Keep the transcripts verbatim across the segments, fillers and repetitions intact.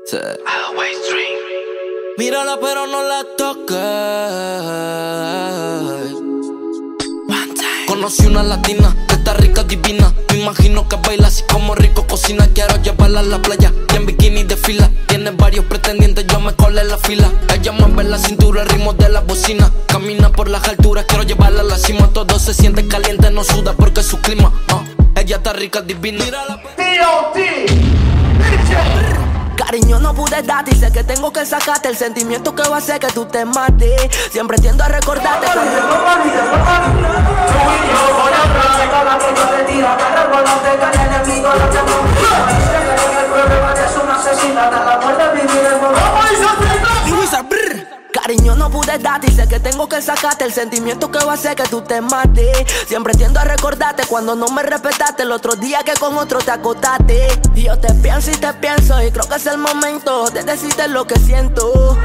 Sí. Mírala pero no la toques. Conocí una latina que está rica, divina. Me imagino que baila así como rico cocina. Quiero llevarla a la playa y en bikini de fila. Tiene varios pretendientes, yo me colé en la fila. Ella mueve la cintura, el ritmo de la bocina. Camina por las alturas, quiero llevarla a la cima. Todo se siente caliente, no suda porque es su clima. uh. Ella está rica, divina. T O T Cariño, no pude darte y sé que tengo que sacarte el sentimiento que va a hacer que tú te mates. Siempre tiendo a recordarte cuando yo voy atrás, cada que yo te tiro, te recuerdo que el enemigo no te motiva. Dice que el problema es una asesina, la muerte vivir el momento. Cariño, no pude darte y sé que tengo que sacarte el sentimiento que va a hacer que tú te mates. Siempre tiendo a recordarte cuando no me respetaste el otro día que con otro te acostaste. Y yo te pienso y te pienso y creo que es el momento de decirte lo que siento.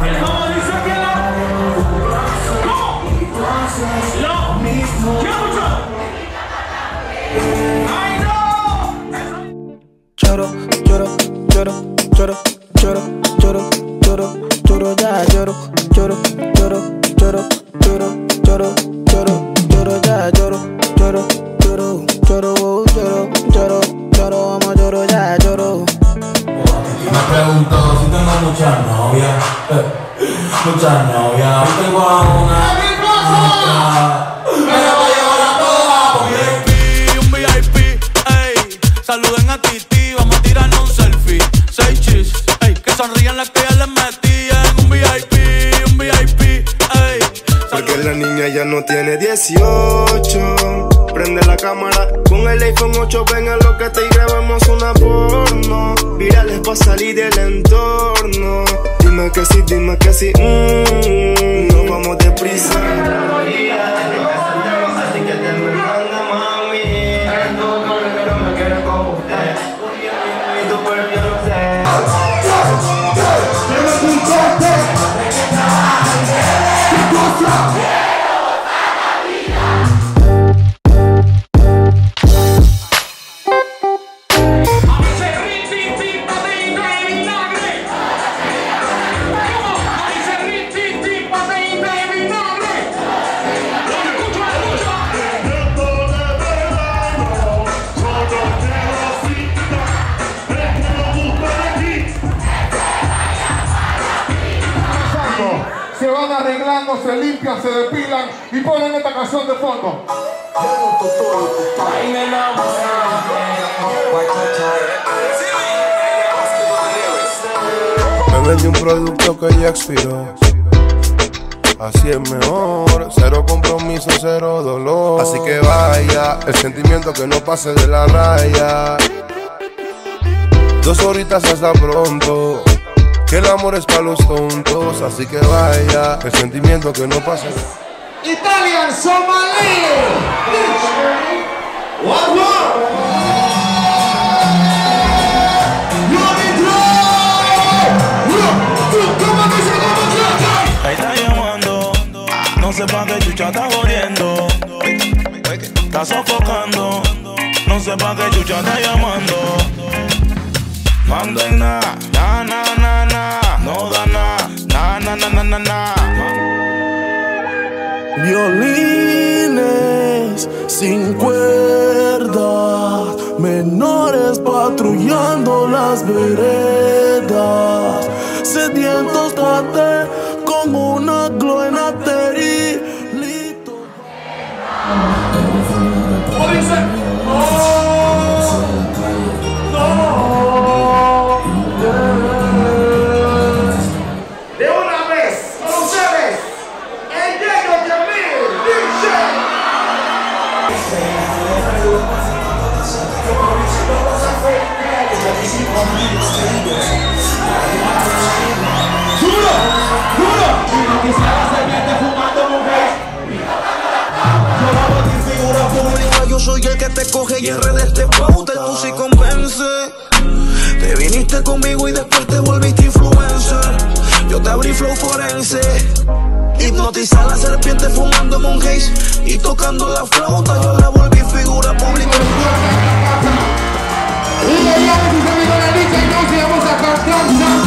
Lloro, lloro, lloro, lloro, lloro, lloro, lloro, lloro, ya lloro, lloro, lloro, lloro, lloro, lloro, lloro, lloro, ya lloro, lloro, lloro, lloro, lloro, lloro, lloro, vamos, lloro, ya lloro. Me pregunto si tengo muchas novias, muchas novias, hoy tengo a una, otra, me la voy a llevar a todas. Un V I P, un V I P, ey, saluden a Titi, vamos a tirarnos un selfie. Seis chis, ey, que sonrían las que ya les metían. Un V I P, un V I P, ey. Porque la niña ya no tiene dieciocho. Prende la cámara con el iPhone ocho, ven a lo que te y grabamos una porno. Virales pa' salir del entorno. Dime que sí, dime que sí, mmm, nos vamos deprisa. Así que te me manda mami. Pero me quiero como usted. Y tu cuerpo yo lo sé. Se van arreglando, se limpian, se depilan y ponen esta canción de fondo. Me vendí un producto que ya expiró. Así es mejor, cero compromiso, cero dolor. Así que vaya, el sentimiento que no pase de la raya. Dos horitas hasta pronto. Que el amor es para los tontos, así que vaya, el sentimiento que no pase. Italian Somali. What what? Ahí está llamando, no sé pa' qué chucha está jodiendo. Está sofocando, no sé pa' qué chucha está llamando. Mando en na, na, na, na, na. No da na, na, na, na, na, na, na. Violines sin cuerdas, menores patrullando las veredas, sedientos trate con una gloenateri. de una vez con ustedes el Diego Yamil D J. ¡Duro! ¡Duro! Quisiera servirte fumando mujer. Yo hago mi figura pública, yo soy el que te coge y en redes te pauta, tú sí convence. Te viniste conmigo y después te volviste influencer. Yo te abrí flow forense. Hipnotiza a la serpiente fumándome un haze y tocando la flauta. Yo la volví figura pública. Y le llamo a sus amigos la dicha y no se vamos a cantar.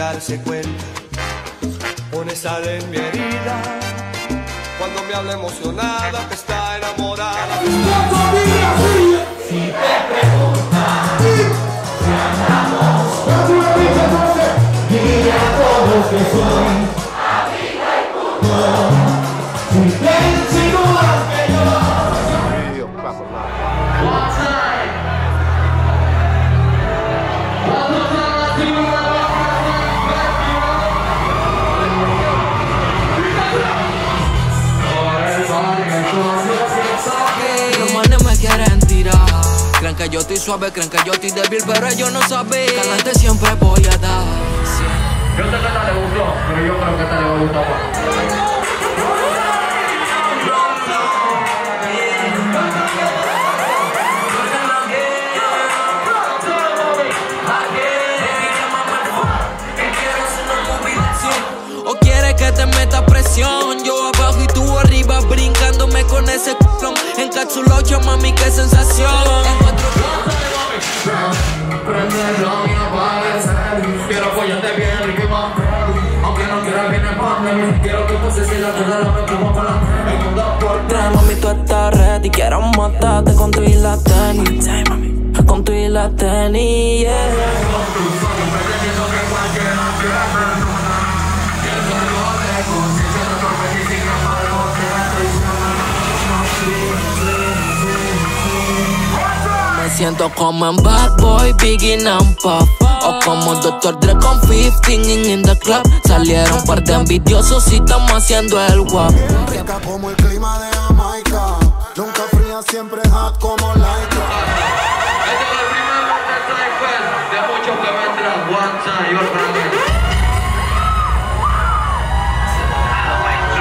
darse cuenta. Pone sal en mi herida cuando me habla emocionada que está enamorada. Si te preguntas si andamos, dile a todos que soy amiga y punto. Si te insinúas que yo one time. Los manes me quieren tirar. Creen que yo estoy suave, creen que yo estoy débil, pero ellos no saben que adelante siempre voy a dar. Yo sé que esta le gustó, pero yo creo que esta le va a gustar más. O quiere que te meta presión, yo abajo y tú arriba, brincándome con ese c***lón. Encapsulado, yo mami, qué sensación. Prendelo y apagues. Quiero apoyarte bien, Ricky Man. Aunque no quieras viene para mí. Quiero que poses y la tela la metemos para la. El mundo por tres. Mami, tú estás ready, quiero matarte con tu y la tenis. Con tu y la tenis, yeah. Con tu sueño, pretendiendo que cualquiera quiera persona. Y el dolor de conciencia no torpe ni sin embargo te traiciona. Me siento como en Bad Boy, Biggie and Puff, o como doctor Dre con fifteen in the club. Salieron un par de envidiosos y estamos haciendo el guap. Rica como el clima de Jamaica, nunca fría, siempre hot como Laika. Este es el primer de muchos que vendrán. One time, you're